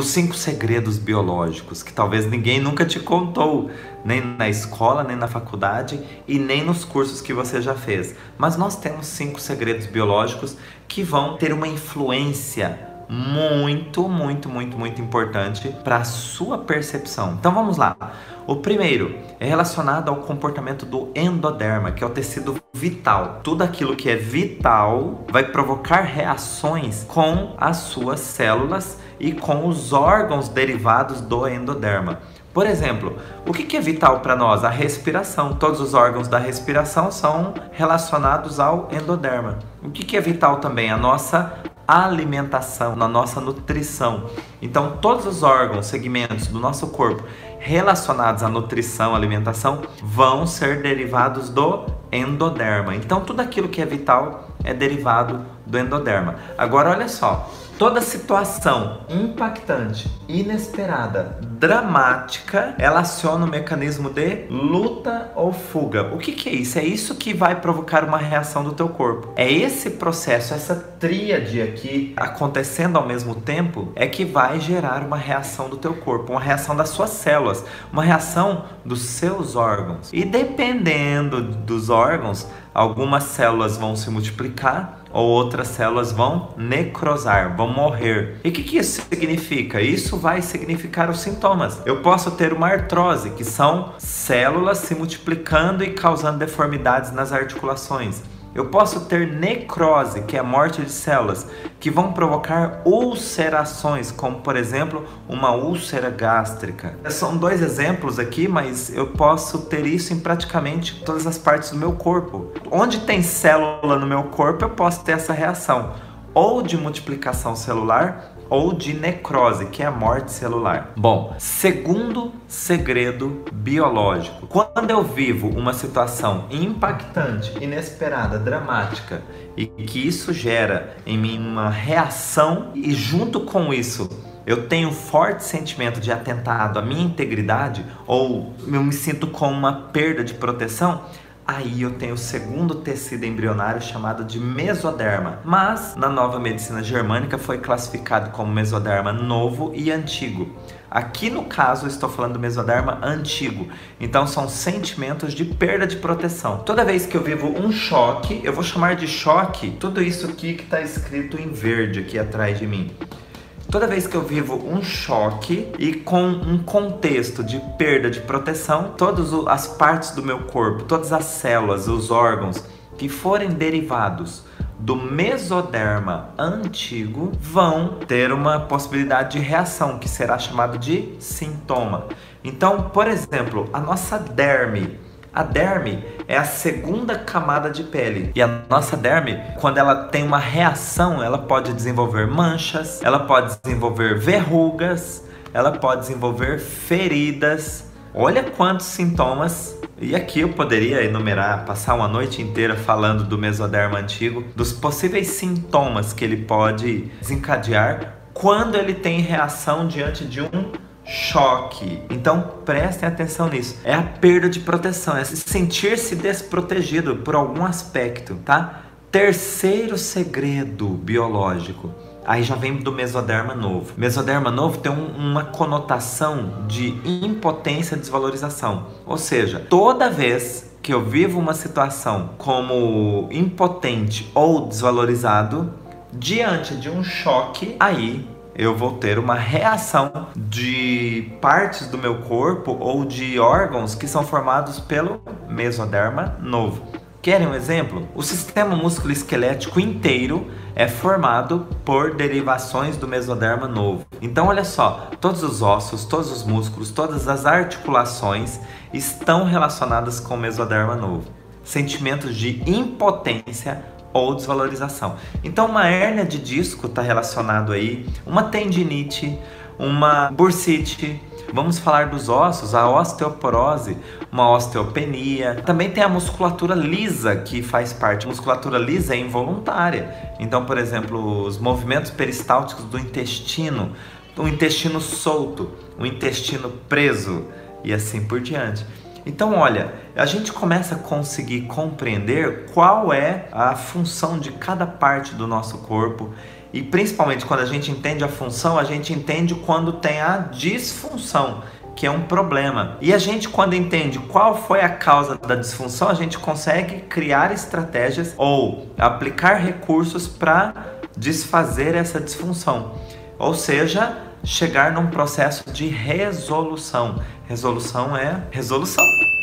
os 5 segredos biológicos, que talvez ninguém nunca te contou, nem na escola, nem na faculdade e nem nos cursos que você já fez. Mas nós temos 5 segredos biológicos que vão ter uma influência muito importante para a sua percepção. Então vamos lá. O primeiro é relacionado ao comportamento do endoderma, que é o tecido vital. Tudo aquilo que é vital vai provocar reações com as suas células e com os órgãos derivados do endoderma. Por exemplo, o que é vital para nós? A respiração. Todos os órgãos da respiração são relacionados ao endoderma. O que é vital também? A nossa alimentação, na nossa nutrição. Então, todos os órgãos, segmentos do nosso corpo relacionados à nutrição, alimentação, vão ser derivados do endoderma. Então, tudo aquilo que é vital é derivado do endoderma. Agora, olha só. Toda situação impactante, inesperada, dramática, ela aciona o mecanismo de luta ou fuga. O que é isso? É isso que vai provocar uma reação do teu corpo. É esse processo, essa tríade aqui acontecendo ao mesmo tempo, é que vai gerar uma reação do teu corpo, uma reação das suas células, uma reação dos seus órgãos. E dependendo dos órgãos, algumas células vão se multiplicar, ou outras células vão necrosar, vão morrer. E o que isso significa? Isso vai significar os sintomas. Eu posso ter uma artrose, que são células se multiplicando e causando deformidades nas articulações. Eu posso ter necrose, que é a morte de células, que vão provocar ulcerações, como por exemplo, uma úlcera gástrica. São 2 exemplos aqui, mas eu posso ter isso em praticamente todas as partes do meu corpo. Onde tem célula no meu corpo, eu posso ter essa reação, ou de multiplicação celular, ou de necrose, que é a morte celular. Bom, segundo segredo biológico. Quando eu vivo uma situação impactante, inesperada, dramática, e que isso gera em mim uma reação, e junto com isso eu tenho um forte sentimento de atentado à minha integridade, ou eu me sinto com uma perda de proteção, aí eu tenho o segundo tecido embrionário chamado de mesoderma, mas na nova medicina germânica foi classificado como mesoderma novo e antigo. Aqui no caso eu estou falando do mesoderma antigo, então são sentimentos de perda de proteção. Toda vez que eu vivo um choque, eu vou chamar de choque tudo isso aqui que está escrito em verde aqui atrás de mim. Toda vez que eu vivo um choque e com um contexto de perda de proteção, todas as partes do meu corpo, todas as células, os órgãos que forem derivados do mesoderma antigo vão ter uma possibilidade de reação, que será chamado de sintoma. Então, por exemplo, a nossa derme. A derme é a segunda camada de pele. E a nossa derme, quando ela tem uma reação, ela pode desenvolver manchas, ela pode desenvolver verrugas, ela pode desenvolver feridas. Olha quantos sintomas. E aqui eu poderia enumerar, passar uma noite inteira falando do mesoderma antigo, dos possíveis sintomas que ele pode desencadear quando ele tem reação diante de um choque. Então prestem atenção nisso. É a perda de proteção, é sentir-se desprotegido por algum aspecto, tá? Terceiro segredo biológico. Aí já vem do mesoderma novo. Mesoderma novo tem uma conotação de impotência e desvalorização. Ou seja, toda vez que eu vivo uma situação como impotente ou desvalorizado, diante de um choque, aí eu vou ter uma reação de partes do meu corpo ou de órgãos que são formados pelo mesoderma novo. Querem um exemplo? O sistema musculoesquelético inteiro é formado por derivações do mesoderma novo. Então olha só, todos os ossos, todos os músculos, todas as articulações estão relacionadas com o mesoderma novo. Sentimentos de impotência ou desvalorização. Então uma hérnia de disco está relacionado aí, uma tendinite, uma bursite. Vamos falar dos ossos, a osteoporose, uma osteopenia. Também tem a musculatura lisa, que faz parte. A musculatura lisa é involuntária. Então, por exemplo, os movimentos peristálticos do intestino, o intestino solto, o intestino preso e assim por diante. Então, olha, a gente começa a conseguir compreender qual é a função de cada parte do nosso corpo E principalmente quando a gente entende a função, a gente entende quando tem a disfunção, que é um problema. E a gente, quando entende qual foi a causa da disfunção, a gente consegue criar estratégias ou aplicar recursos para desfazer essa disfunção. Ou seja, chegar num processo de resolução. Resolução é resolução.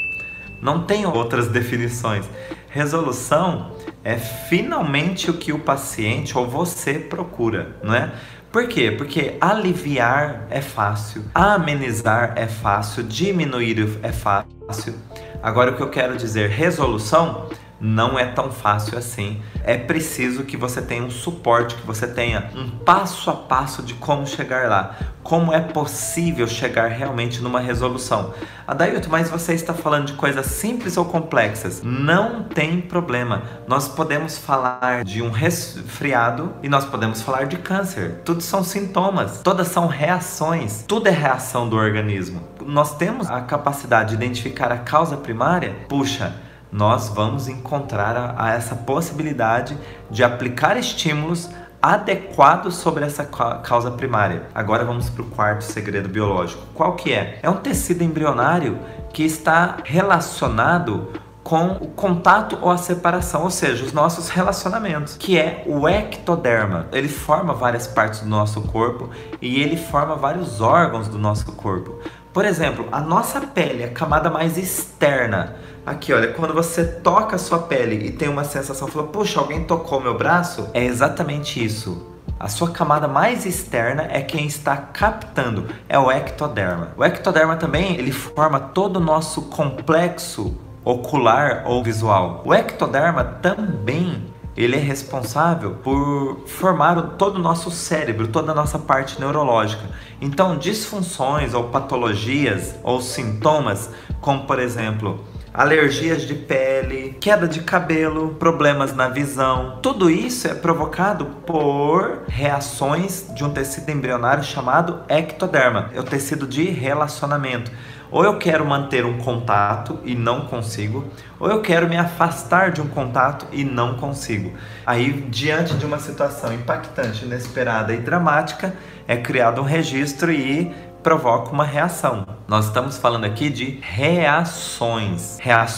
Não tem outras definições. Resolução é finalmente o que o paciente ou você procura, não é? Por quê? Porque aliviar é fácil, amenizar é fácil, diminuir é fácil. Agora, o que eu quero dizer, resolução não é tão fácil assim. É preciso que você tenha um suporte, que você tenha um passo a passo de como chegar lá. Como é possível chegar realmente numa resolução. Adailton, mas você está falando de coisas simples ou complexas? Não tem problema. Nós podemos falar de um resfriado e nós podemos falar de câncer. Tudo são sintomas, todas são reações. Tudo é reação do organismo. Nós temos a capacidade de identificar a causa primária? Puxa, nós vamos encontrar essa possibilidade de aplicar estímulos adequados sobre essa causa primária. Agora vamos para o quarto segredo biológico. Qual que é? É um tecido embrionário que está relacionado com o contato ou a separação, ou seja, os nossos relacionamentos, que é o ectoderma. Ele forma várias partes do nosso corpo e ele forma vários órgãos do nosso corpo. Por exemplo, a nossa pele, a camada mais externa. Aqui, olha, quando você toca a sua pele e tem uma sensação, fala, puxa, alguém tocou meu braço? É exatamente isso. A sua camada mais externa é quem está captando, é o ectoderma. O ectoderma também, ele forma todo o nosso complexo ocular ou visual. O ectoderma também ele é responsável por formar todo o nosso cérebro, toda a nossa parte neurológica. Então, disfunções ou patologias ou sintomas, como por exemplo, alergias de pele, queda de cabelo, problemas na visão, tudo isso é provocado por reações de um tecido embrionário chamado ectoderma. É o tecido de relacionamento. Ou eu quero manter um contato e não consigo, ou eu quero me afastar de um contato e não consigo. Aí, diante de uma situação impactante, inesperada e dramática, é criado um registro e provoca uma reação. Nós estamos falando aqui de reações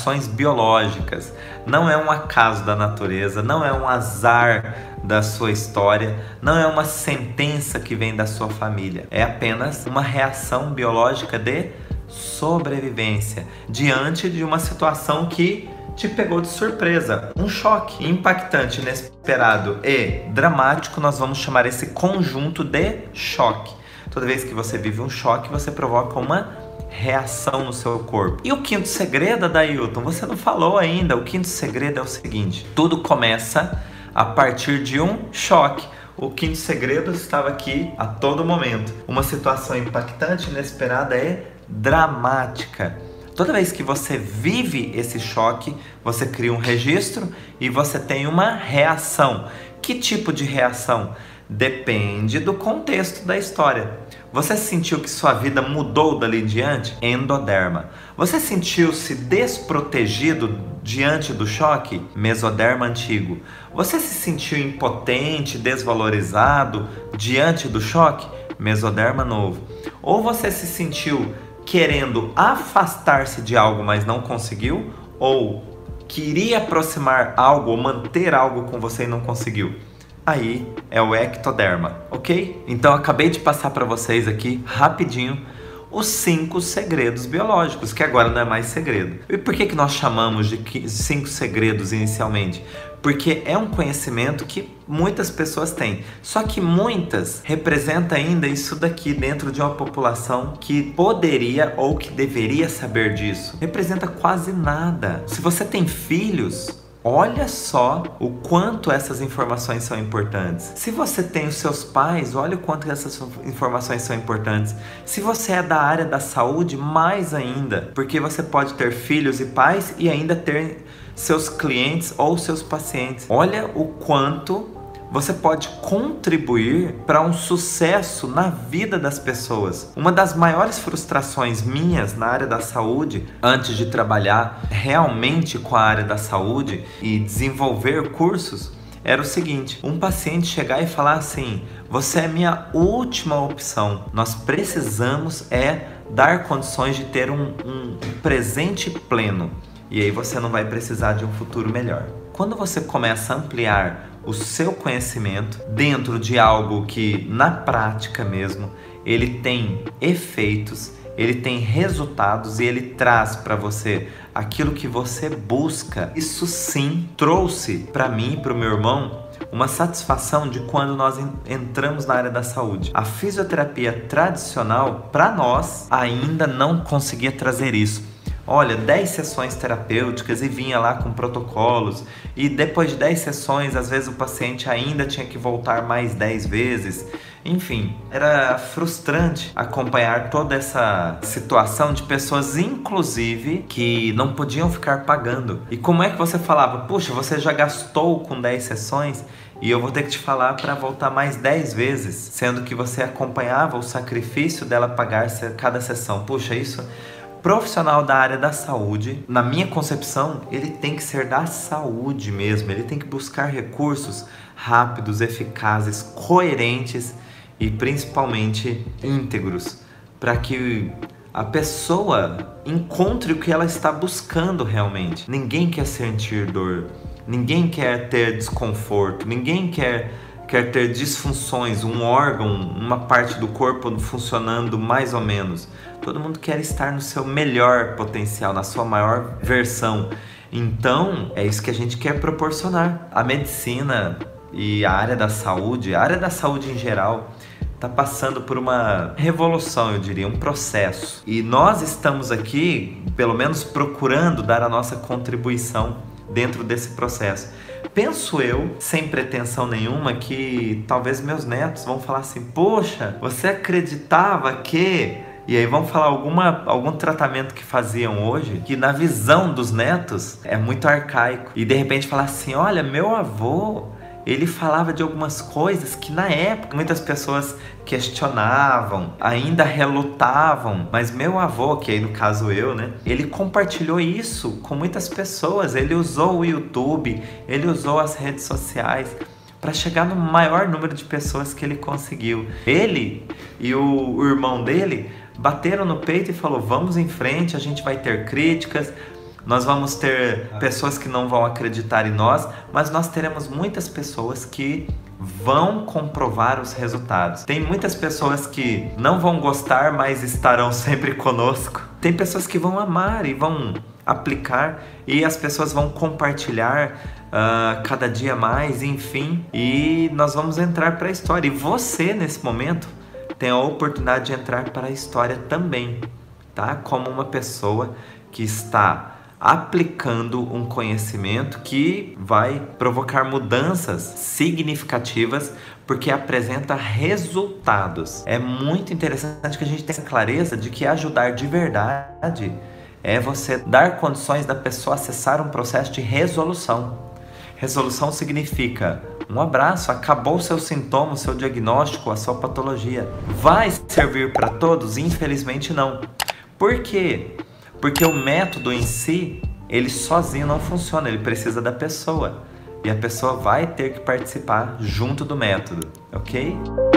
biológicas. Não é um acaso da natureza, não é um azar da sua história, não é uma sentença que vem da sua família. É apenas uma reação biológica de sobrevivência diante de uma situação que te pegou de surpresa, um choque impactante, inesperado e dramático. Nós vamos chamar esse conjunto de choque. Toda vez que você vive um choque, você provoca uma reação no seu corpo. E o quinto segredo, Adailton, você não falou ainda. O quinto segredo é o seguinte: tudo começa a partir de um choque. O quinto segredo estava aqui a todo momento. Uma situação impactante, inesperada e dramática. Toda vez que você vive esse choque, você cria um registro e você tem uma reação. Que tipo de reação? Depende do contexto da história. Você sentiu que sua vida mudou dali em diante? Endoderma. Você sentiu-se desprotegido diante do choque? Mesoderma antigo. Você se sentiu impotente, desvalorizado diante do choque? Mesoderma novo. Ou você se sentiu querendo afastar-se de algo, mas não conseguiu? Ou queria aproximar algo ou manter algo com você e não conseguiu? Aí é o ectoderma, ok? Então eu acabei de passar para vocês aqui, rapidinho, os 5 segredos biológicos, que agora não é mais segredo. E por que nós chamamos de 5 segredos inicialmente? Porque é um conhecimento que muitas pessoas têm, só que muitas representam ainda isso daqui dentro de uma população que poderia ou que deveria saber disso. Representa quase nada. Se você tem filhos, olha só o quanto essas informações são importantes. Se você tem os seus pais, olha o quanto essas informações são importantes. Se você é da área da saúde, mais ainda, porque você pode ter filhos e pais e ainda ter seus clientes ou seus pacientes. Olha o quanto você pode contribuir para um sucesso na vida das pessoas. Uma das maiores frustrações minhas na área da saúde, antes de trabalhar realmente com a área da saúde e desenvolver cursos, era o seguinte: um paciente chegar e falar assim: você é minha última opção, nós precisamos dar condições de ter um presente pleno, e aí você não vai precisar de um futuro melhor. Quando você começa a ampliar o seu conhecimento dentro de algo que na prática mesmo ele tem efeitos, ele tem resultados e ele traz para você aquilo que você busca, isso sim trouxe para mim e para o meu irmão uma satisfação de quando nós entramos na área da saúde. A fisioterapia tradicional, para nós, ainda não conseguia trazer isso. Olha, 10 sessões terapêuticas e vinha lá com protocolos, e depois de 10 sessões, às vezes o paciente ainda tinha que voltar mais 10 vezes. Enfim, era frustrante acompanhar toda essa situação de pessoas, inclusive, que não podiam ficar pagando. E como é que você falava: puxa, você já gastou com 10 sessões e eu vou ter que te falar para voltar mais 10 vezes, sendo que você acompanhava o sacrifício dela pagar cada sessão. Puxa, isso... Profissional da área da saúde, na minha concepção, ele tem que ser da saúde mesmo, ele tem que buscar recursos rápidos, eficazes, coerentes e principalmente íntegros, para que a pessoa encontre o que ela está buscando realmente. Ninguém quer sentir dor, ninguém quer ter desconforto, ninguém quer ter disfunções, um órgão, uma parte do corpo funcionando mais ou menos. Todo mundo quer estar no seu melhor potencial, na sua maior versão. Então, é isso que a gente quer proporcionar. A medicina e a área da saúde em geral, está passando por uma revolução, eu diria, um processo. E nós estamos aqui, pelo menos, procurando dar a nossa contribuição dentro desse processo. Penso eu, sem pretensão nenhuma, que talvez meus netos vão falar assim: poxa, você acreditava que... E aí vão falar algum tratamento que faziam hoje, que na visão dos netos é muito arcaico. E de repente falar assim: olha, meu avô, ele falava de algumas coisas que na época muitas pessoas questionavam, ainda relutavam, mas meu avô, que aí no caso eu, né, ele compartilhou isso com muitas pessoas, ele usou o YouTube, ele usou as redes sociais para chegar no maior número de pessoas que ele conseguiu. Ele e o irmão dele bateram no peito e falou: vamos em frente, a gente vai ter críticas, nós vamos ter pessoas que não vão acreditar em nós, mas nós teremos muitas pessoas que vão comprovar os resultados. Tem muitas pessoas que não vão gostar, mas estarão sempre conosco. Tem pessoas que vão amar e vão aplicar, e as pessoas vão compartilhar cada dia mais, enfim, e nós vamos entrar para a história. E você, nesse momento, tem a oportunidade de entrar para a história também, tá? Como uma pessoa que está aplicando um conhecimento que vai provocar mudanças significativas, porque apresenta resultados. É muito interessante que a gente tenha clareza de que ajudar de verdade é você dar condições da pessoa acessar um processo de resolução. Resolução significa: um abraço, acabou o seu sintoma, o seu diagnóstico, a sua patologia. Vai servir para todos? Infelizmente não. Por quê? Porque o método em si, ele sozinho não funciona, ele precisa da pessoa. E a pessoa vai ter que participar junto do método, ok?